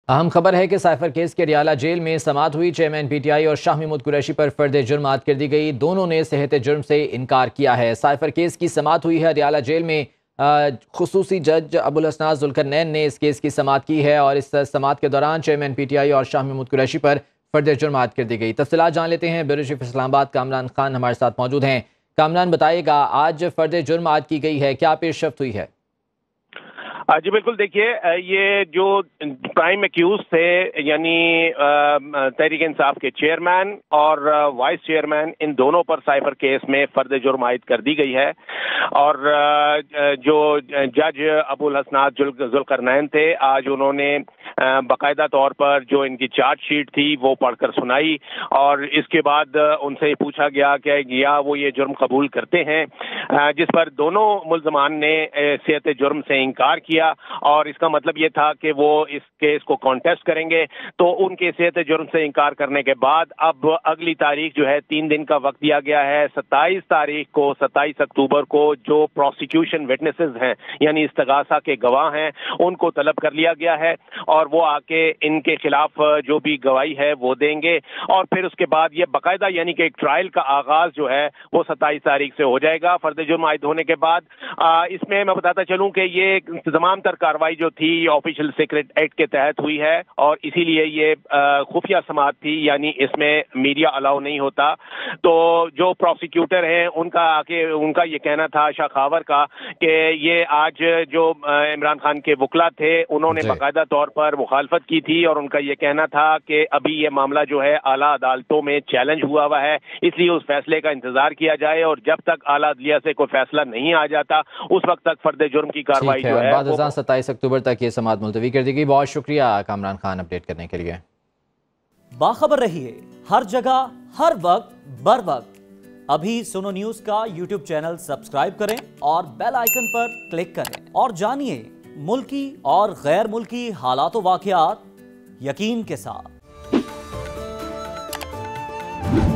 अहम खबर है कि साइफर केस के रियाला जेल में समाअत हुई। चेयरमैन पीटीआई और शाह महमूद कुरैशी पर फर्द जुर्म आयद कर दी गई। दोनों ने सेहत जुर्म से इनकार किया है। साइफर केस की समाअत हुई है रियाला जेल में। खुसूसी जज अबुल हसनात जुल्करनैन ने इस केस की समाअत की है और इस समाअत के दौरान चेयरमैन पीटीआई और शाह महमूद कुरैशी पर फर्द जुर्म आयद कर दी गई। तफसीलात जान लेते हैं। ब्यूरो चीफ इस्लामाबाद कामरान खान हमारे साथ मौजूद हैं। कामरान, बताइएगा, आज फर्द जुर्म आयद की गई है, क्या पेशरफ्त हुई है? जी बिल्कुल, देखिए, ये जो प्राइम एक्यूज थे यानी तहरीक इंसाफ के चेयरमैन और वाइस चेयरमैन, इन दोनों पर साइफर केस में फर्द जुर्म आयद कर दी गई है। और जो जज अबुल हसनात जुल्करनैन थे, आज उन्होंने बाकायदा तौर पर जो इनकी चार्जशीट थी वो पढ़कर सुनाई और इसके बाद उनसे पूछा गया कि या वो ये जुर्म कबूल करते हैं, जिस पर दोनों मुल्जमान ने सेहत जुर्म से इनकार किया और इसका मतलब ये था कि वो इस केस को कॉन्टेस्ट करेंगे। तो उनके सेहत जुर्म से इनकार करने के बाद अब अगली तारीख जो है 3 दिन का वक्त दिया गया है। 27 अक्टूबर को जो प्रोसिक्यूशन विटनेसेस हैं यानी इस्तगासा के गवाह हैं उनको तलब कर लिया गया है और वो आके इनके खिलाफ जो भी गवाही है वो देंगे और फिर उसके बाद ये बाकायदा यानी कि एक ट्रायल का आगाज जो है वो 27 तारीख से हो जाएगा। फर्द जुर्म आयद होने के बाद इसमें मैं बताता चलूं कि ये तमाम तर कार्रवाई जो थी ऑफिशियल सीक्रेट एक्ट के तहत हुई है और इसीलिए ये खुफिया समाअत थी, यानी इसमें मीडिया अलाउ नहीं होता। तो जो प्रोसिक्यूटर हैं उनका ये कहना था, आशा खावर का, कि ये आज जो इमरान खान के वकला थे उन्होंने बाकायदा तौर पर मुखालफत की थी और उनका ये कहना था कि अभी ये मामला जो है आला अदालतों में चैलेंज हुआ हुआ है, इसलिए उस फैसले का इंतजार किया जाए और जब तक आला अदलिया से कोई फैसला नहीं आ जाता उस वक्त तक फर्द जुर्म की कार्रवाई जो है 27 अक्टूबर तक ये समाअत मुलतवी कर दी गई। बहुत शुक्रिया कामरान खान अपडेट करने के लिए। बाखबर रहिए हर जगह हर वक्त बर वक्त। अभी सुनो न्यूज का यूट्यूब चैनल सब्सक्राइब करें और बेल आइकन पर क्लिक करें और जानिए मुल्की और गैर मुल्की हालात व वाक़यात यकीन के साथ।